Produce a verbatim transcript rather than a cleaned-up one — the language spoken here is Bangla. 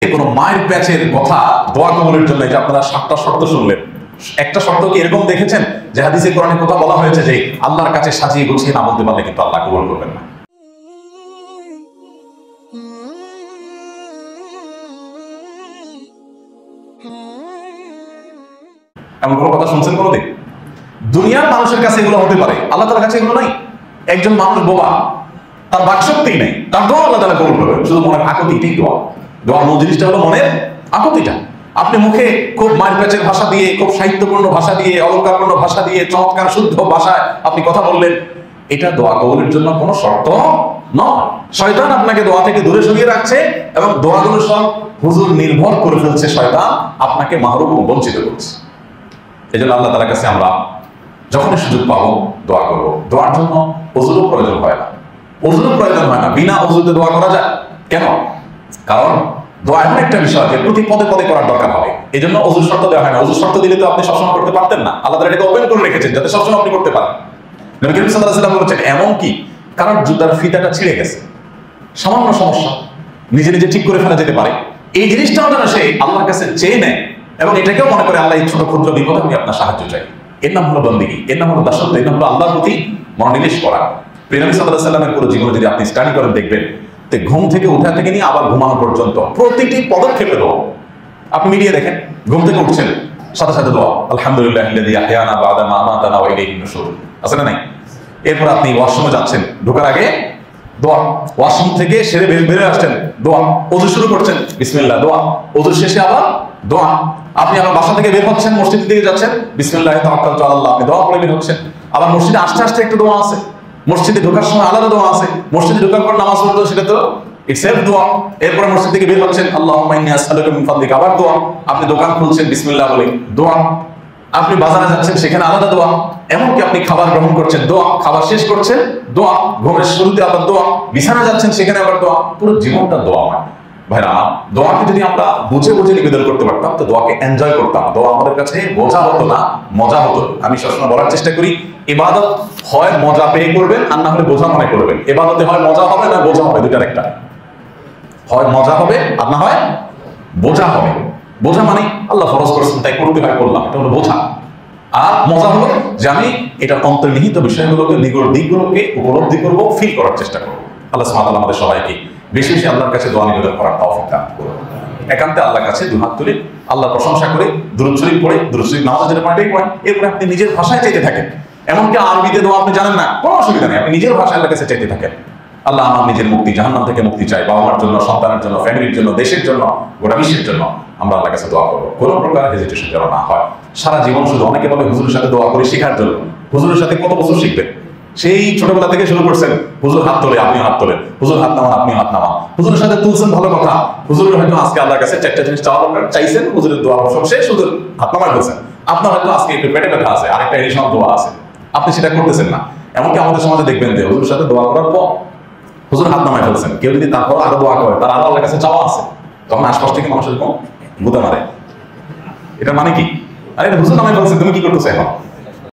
কোনো মায়ের প্যাচের কথা দোয়া কবুলের জন্য যে আপনারা সাতটা শর্ত শুনলেন, একটা শর্ত কি এরকম দেখেছেন যে হাদিসে কোরআনে কথা বলা হয়েছে যে আল্লাহর কাছে সাজিয়ে গুছিয়ে না বলতে পারলে কিন্তু আল্লাহ কবুল করবেন না? এমন কোনো কথা শুনছেন কোনোদিন? দুনিয়ার মানুষের কাছে এগুলো হতে পারে, আল্লাহ তাআলার কাছে এগুলো নাই। একজন মানুষ বোবা, তার বাকশক্তি নেই, তার দোয়া আল্লাহ তাআলা কবুল করবেন, শুধু মনের আকুতিটাই দোয়া। দোয়ার মূল জিনিসটা হলো মনের আকুতিটা। আপনি মুখে খুব মারপ্যাচের ভাষা দিয়ে, খুব সাহিত্যপূর্ণ ভাষা দিয়ে, অলঙ্কারপূর্ণ ভাষা দিয়ে, চমৎকার শুদ্ধ ভাষায় আপনি কথা বললেন, এটা দোয়া কবুলের জন্য কোনো শর্ত নয়। শয়তান আপনাকে দোয়া থেকে দূরে সরিয়ে রাখছে এবং দোয়াগুলো সব হুজুর নির্ভর করে ফেলছে, শয়তান আপনাকে মাহরুম ও বঞ্চিত করছে। এই জন্য আল্লাহ তাআলার কাছে আমরা যখনই সুযোগ পাবো দোয়া করবো। দোয়ার জন্য ওযুরও প্রয়োজন হয় না, ওযুরও প্রয়োজন হয় না, বিনা ওযুতে দোয়া করা যায়। কেন? কারণ দোয়া এমন একটা বিষয় যে প্রতি পদে পদে করার দরকার হবে। এই জন্য ওযুর শর্ত দেওয়া হয় না। ওযুর শর্ত দিলে তো আপনি সবসময় করতে পারতেন না, আল্লাহ তাআলা এটাকে ওপেন করে রেখেছেন যাতে সবসময় আপনি করতে পারেন। নবী করিম সাল্লাল্লাহু আলাইহি ওয়াসাল্লাম বলেছেন, এমন কি কারণ জুতার ফিতাটা ছিঁড়ে গেছে, সামান্য সমস্যা, নিজে নিজে ঠিক করে ফেলা যেতে পারে, এই জিনিসটাও যেন সে আল্লাহর কাছে চেয়ে নেয় এবং এটাকেও মনে করে আল্লাহ এই ছোট ক্ষুদ্র বিপদে আমি আপনার সাহায্য চাই। এর নাম হলো বন্দেগী, এর নাম হলো দাসত্ব, এর নাম হলো আল্লাহর প্রতি মনোনিবেশ করা। প্রিয় নবী সাল্লাল্লাহু আলাইহি ওয়াসাল্লামের পুরো জীবনে যদি আপনি স্টাডি করেন দেখবেন যে ঘুম থেকে ওঠা থেকে নিয়ে আবার ঘুমানো পর্যন্ত প্রতিটি পদক্ষেপে দোয়া। আপনি মিডিয়া দেখেন, ঘুম থেকে উঠছেন সাথে সাথে দোয়া, আলহামদুলিল্লাহিল্লাযী আহয়ানা বা'দা মা আমাতানা ওয়া ইলাইহিন নুশুর, আছে না নাই? এরপর আপনি ওয়াশরুমে যাচ্ছেন, ঢোকার আগে দোয়া, ওয়াশরুম থেকে সেরে বের বের আসছেন দোয়া, ওযু শুরু করছেন বিসমিল্লাহ দোয়া, ওযু শেষে আবার দোয়া। আপনি আবার বাসা থেকে বের হচ্ছেন, মসজিদের দিকে যাচ্ছেন, বিসমিল্লাহি তাওয়াক্কালতু আলাল্লাহ, আপনি দোয়া করে বের হচ্ছেন। আবার মসজিদে আসতে আসতে একটা দোয়া আছে, মসজিদে ঢোকার সময় আলাদা দোয়া আছে, মসজিদে ঢোকার পর নামাজ পড়তে সেটা তো ইটসেলফ দোয়া। এরপর মসজিদ থেকে বের হচ্ছেন, আল্লাহুম্মা ইন্নী আসআলুকা মিন ফাদলিকা, আবার দোয়া। আপনি দোকান খুলছেন বিসমিল্লাহ বলে দোয়া। আপনি বাজারে যাচ্ছেন, সেখানে আলাদা দোয়া। এমনকি আপনি খাবার গ্রহণ করছেন দোয়া, খাবার শেষ করছেন দোয়া, ঘুমের শুরুতে আবার দোয়া, বিছানা যাচ্ছেন সেখানে আবার দোয়া। পুরো জীবনটা দোয়া। ভাইরা, দোয়াকে যদি আমরা বুঝে বুঝে নিবেদন করতে পারতাম তো দোয়াকে এনজয় করতাম, দোয়া আমাদের কাছে বোঝা হতো না, মজা হতো। আমি সবসময় বলার চেষ্টা করি, ইবাদত হয় মজা পেয়ে করবেন আর না হলে বোঝা মনে করবেন। ইবাদতে হয় মজা হবে না বোঝা হবে, দুটার একটা, হয় মজা হবে আর না হয় বোঝা হবে। বোঝা মানে আল্লাহ ফরজ করেছেন তাই করতে হয় করলাম, এটা হলো বোঝা। আর মজা হলো যে আমি এটা অন্তর্নিহিত বিষয়গুলোকে, নিগড় দিকগুলোকে উপলব্ধি করবো, ফিল করার চেষ্টা করবো। আল্লাহ সুবহানাহু ওয়া তাআলা আমাদের সবাইকে বেশি বেশি আল্লাহর কাছে দোয়া নিবেদন করার তৌফিক দান করুন। একান্তে আল্লাহর কাছে দুহাত তুলে আল্লাহর প্রশংসা করে দুরূদ শরীফ পড়ে, দুরূদ শরীফ নামাজ যেটা পড়ে এটাই পড়েন। এরপরে আপনি নিজের ভাষায় চাইতে থাকেন। এমনকি আরবিতে দোয়া আপনি জানেন না, কোনো অসুবিধা নেই, আপনি নিজের ভাষায় আল্লাহর কাছে চাইতে থাকেন। আল্লাহ আমার নিজের মুক্তি, জাহান্নাম থেকে মুক্তি চাই, বাবা মার জন্য, সন্তানের জন্য, ফ্যামিলির জন্য, দেশের জন্য, গোটা বিশ্বের জন্য আমরা আল্লাহর কাছে দোয়া করবো। কোনো প্রকার হেজিটেশন যেন না হয়। সারা জীবন শুধু অনেকে বলে হুজুরের সাথে দোয়া করে শেখার জন্য। হুজুরের সাথে কত বছর শিখবেন? সেই ছোটবেলা থেকে শুরু করছেন, হুজুর হাত তোলে আপনি হাত তোলেন, হুজুর হাত নামান আপনি হাত নামান, হুজুরের সাথে তুলছেন ভালো কথা। হুজুরের হয়তো আজকে আল্লাহর কাছে চারটা জিনিস চাওয়া দরকার, চাইছেন, হুজুরের দোয়া সব শেষ, হুজুর হাত নামায় বলছেন। আপনার হয়তো আজকে একটু পেটে ব্যথা আছে, আরেকটা এডিশনাল দোয়া আছে, আপনি সেটা করতেছেন না। এমনকি আমাদের সমাজে দেখবেন যে হুজুরের সাথে দোয়া করার পর হুজুর হাত নামায় ফেলছেন, কেউ যদি তারপর আরো দোয়া করে, তার আরো আল্লাহর কাছে চাওয়া আছে, তখন আশপাশ থেকে মানুষ এরকম গুঁতা মারে। এটা মানে কি? আরে হুজুর নামায় ফেলছেন, তুমি কি করতেছো এখন?